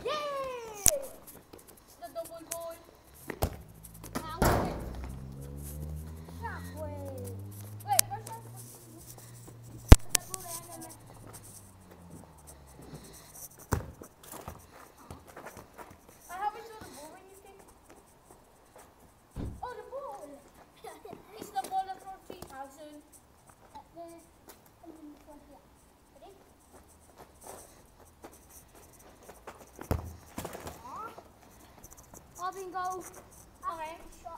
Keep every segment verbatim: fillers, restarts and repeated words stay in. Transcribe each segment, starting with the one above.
Yay! The double goal. Wait, where's that? That goal there, I haven't saw the ball when you think. Oh, the ball! It's the ball from three thousand. Ready? Robin, go. Okay.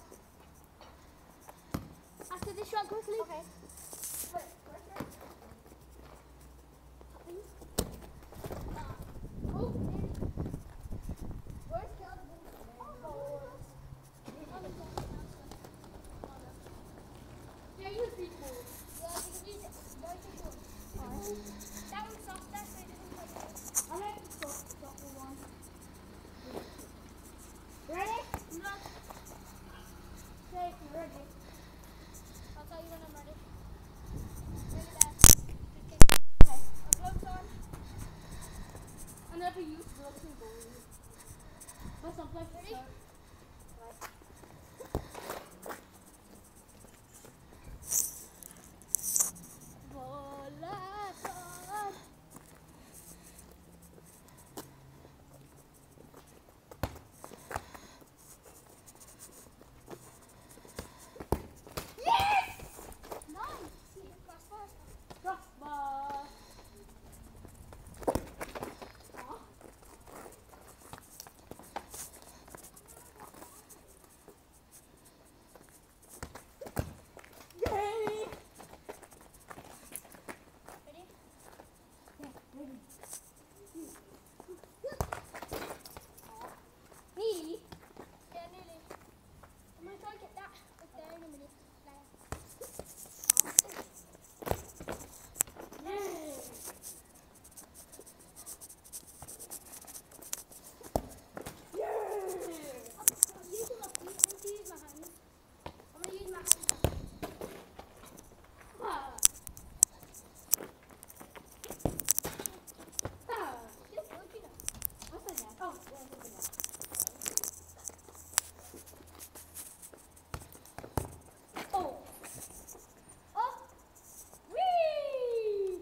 After this shot, quickly. Okay. Wait, where's that? Oh, where's the other ball? Yeah, use these balls. Yeah, you can use it. Where's the ball? Alright. That one's soft, that's why it doesn't touch it. I like the soft, softer one. Ready? No. Okay, you're ready. I'll tell you when I'm ready. Ready there. Okay, I'll gloves on. I never use gloves in bowling. But sometimes ready? Right. Nearly. Yeah, nearly. I'm going to try and get that up there in a minute. I'm using my feet. I'm going to use my hands. I'm going to use my hands. Ah. Ah. Still good, you know. What's that? Oh, yeah, look at that. Oh. Oh. Whee!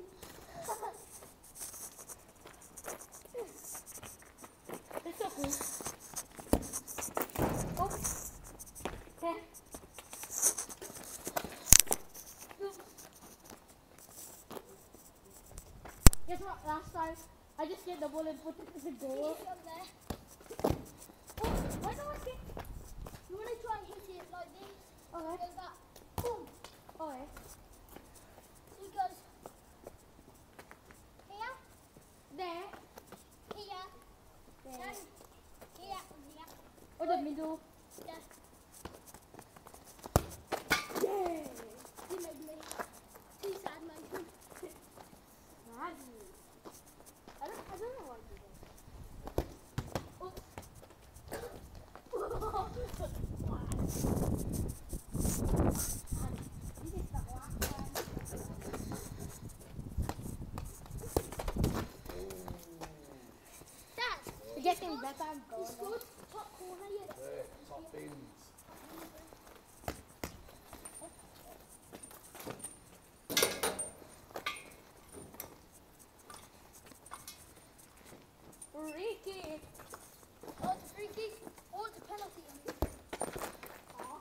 It's so cool. Oh. Okay. Guess what? Last time I just hit the ball and put it in the goal. Oh, why don't I hit? You want to try and hit it like this? Okay. Like that. Boom. Okay. So it goes here, there, here, there, here, here. Or the middle. Yeah. Yeah. You made me too sad, man. I don't, I don't know why I do that. Oh. This is the last one. Dad, we're getting better and going. It's good. Top corner, yeah. There, top bins. Free kick. Oh, it's a free kick. Oh, it's a penalty. Oh.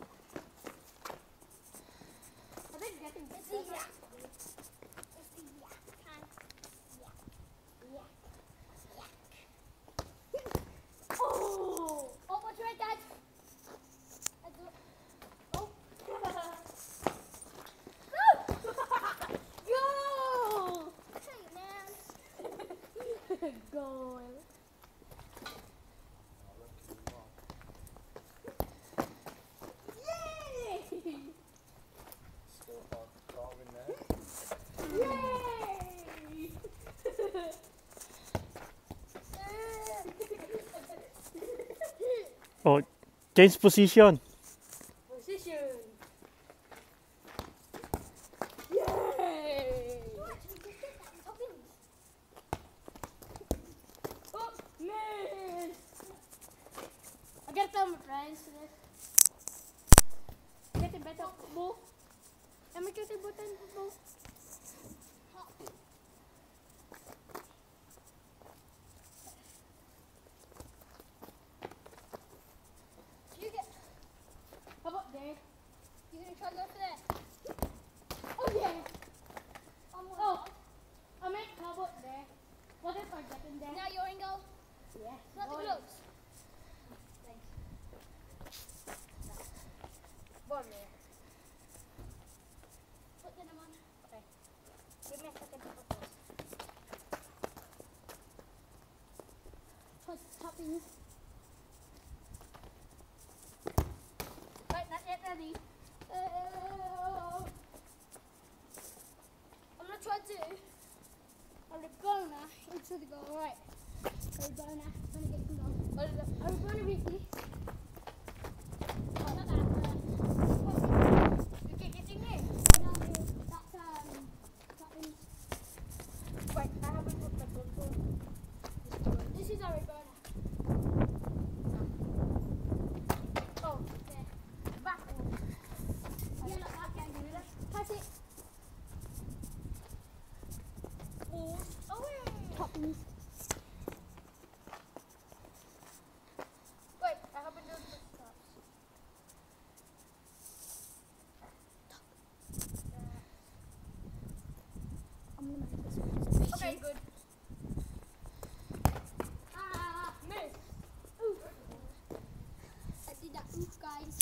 I think getting better. It's a yak. It's a yak. Yak. Yak. Yak. Oh! Oh, what's right, Dad? Oh. Go! Hey, man. Goal. Yay! Scorecard carving there. Yay! Oh, change position. Position. Yay! Oh, man! I gotta tell my friends today. Get the better ball. Let me get the button ball. You get. How about there? You gonna try to go for that? Oh yeah. Oh, I meant how about there? What if I get in there? Now you're in goal. Yeah. Not the gloves. Thanks. One there. Put them on. Okay. Give me a second to put this. Put toppings. Right, not yet ready. Uh, I'm gonna try to. I'm gonna go into the goal. Right. I'm gonna gonna get the goal. What is it? I'm gonna reach me. Oh, not that. You can get in there. No, that's um. Toppings. Right, I haven't put my goal for. This is our burner. Oh, there. Back one. Yeah, like that. Can you do that? Pass it. Oh, away. Toppings. Wait, I haven't done the stops. I'm gonna make this one. Okay, good. Ah, miss. Ooh. I did that oof, guys.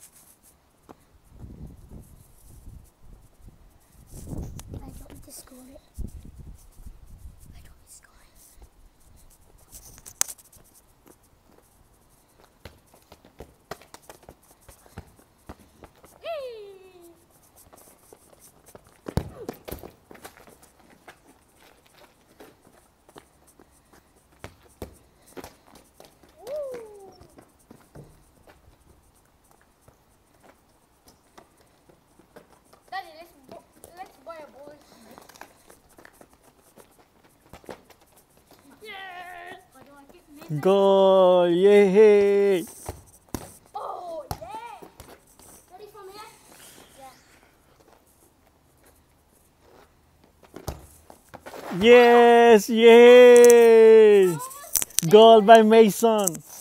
I don't want to score it. I don't want to score it. Daddy, let's bo let's buy a bowling stick. Yes! I don't like it. Goal! Yay! Oh yeah! Ready for me? Yeah. Yes! Yay! Goal by Mason.